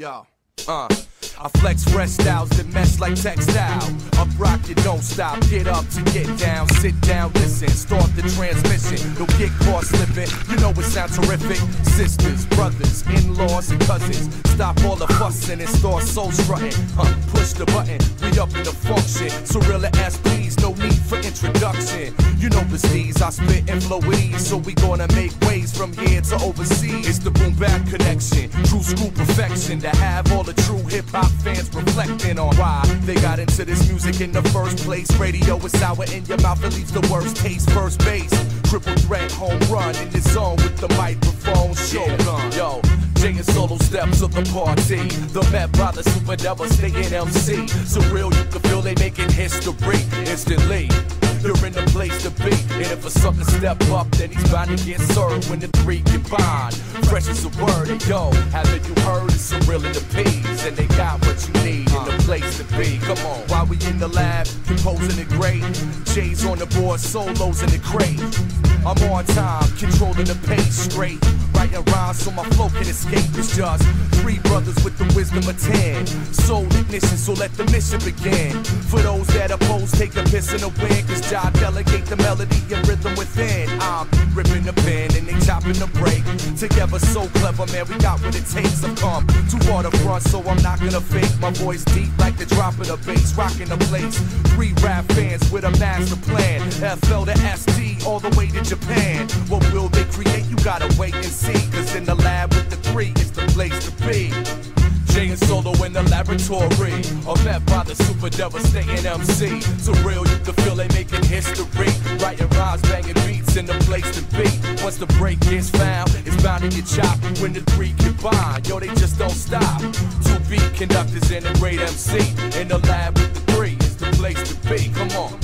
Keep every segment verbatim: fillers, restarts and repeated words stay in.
Yo, uh, I flex fresh styles that mesh like textile. Up rock, you don't stop, get up to get down. Sit down, listen, start the transmission. Don't get caught slipping, you know it sounds terrific. Sisters, brothers, in-laws, and cousins, stop all the fussing and start soul strutting. Huh, push the button, we up in the function. Surreal and S Ps, no need for introduction. You know the steez, I spit and flow with ease, so we gonna make waves from here to overseas. It's the boom back connection, true school perfection, to have all the true hip-hop fans reflecting on why they got into this music in the first place. Radio is sour in your mouth, it leaves the worst taste. First base, triple threat, home run in the zone with the microphone shotgun. Yo, Jay and solo steps of the party, the met by the super devastating M C. Surreal, you can feel they making history instantly. You're in the place to be, and if a sucker step up, then he's bound to get served when the three combine. Fresh as a word, and yo, haven't you heard? It's Surreal in the P's, and they got what you need in the place to be. Come on, while we in the lab, composing it great. Jay's on the board, solos in the crate. I'm on time, controlling the pace straight. Writing rhymes so my flow can escape. It's just three brothers with the wisdom of ten. Soul ignition, so let the mission begin. For those that oppose, take a piss in the wind, cause Jah delegate the melody and rhythm within. I'm ripping the pen and they chopping the break. Together so clever, man, we got what it takes. I've come too far to front, so I'm not gonna fake. My voice deep like the drop of the bass, rocking the place. Three rap fans with a master plan. F L to S D, all the way to Japan. What will they create? You gotta wait and see, cause in the lab with the three, it's the place to be. Jay and Solo in the laboratory, are met by the super devastating M C. Surreal, you can feel they making history. Writing rhymes, banging beats in the place to be. Once the break is found, it's bound to get chopped. When the three combine, yo, they just don't stop. Two beat conductors and a great M C. In the lab with the three, it's the place to be. Come on.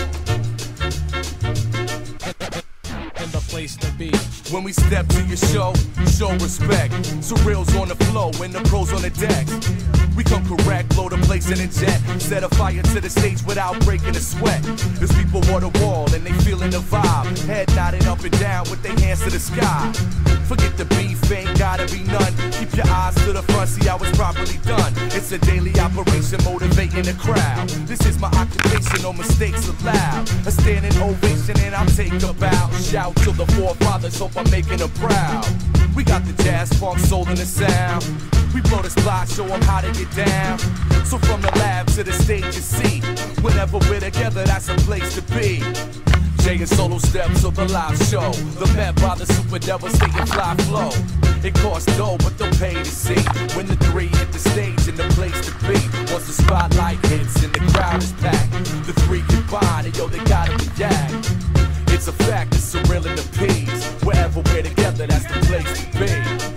Place to be. When we step to your show, show respect. Surreal's on the flow and the pros on the decks. We come correct, blow the place in a jet. Set a fire to the stage without breaking a sweat. There's people on the wall and they feeling the vibe. Head nodding up and down with their hands to the sky. Forget the beef, ain't gotta be none. Keep your eyes to the front, see how it's properly done. It's a daily operation, motivating the crowd. This is my occupation, no mistakes allowed. A standing ovation and I'll take a bow. Shout to the forefathers, hope I'm making them proud. We got the jazz, funk, soul, and the sound. We blow the spot, show them how to get down. So from the lab to the stage you see, whenever we're together, that's a place to be. Jay and Solo steps of the live show, the met by the super devastating fly flow. It costs dough, but they'll pay to see. When the three hit the stage and the place to be. Once the spotlight hits and the crowd is packed, the three combine and yo, they gotta react. It's a fact, it's Surreal in the P's. Wherever we're together, that's the place to be.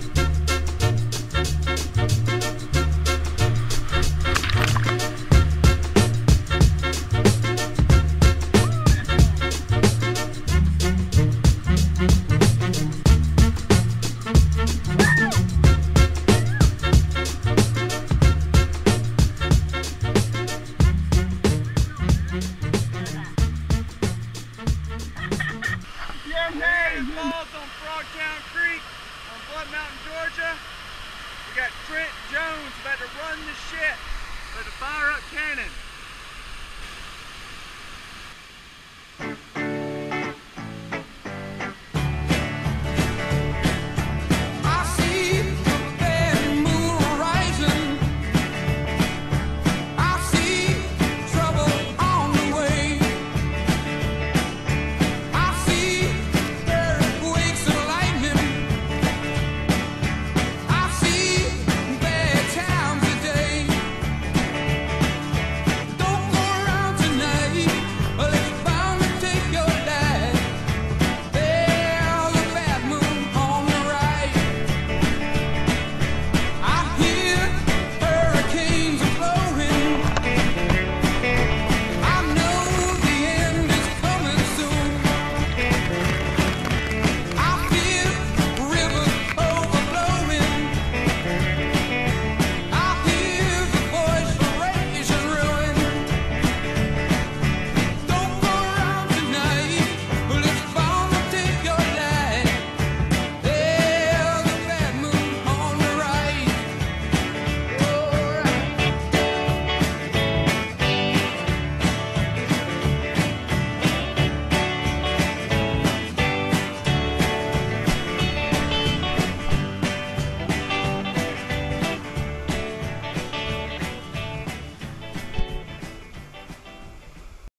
On Frogtown Creek on Blood Mountain, Georgia. We got Trent Jones about to run the shit with a fire up cannon.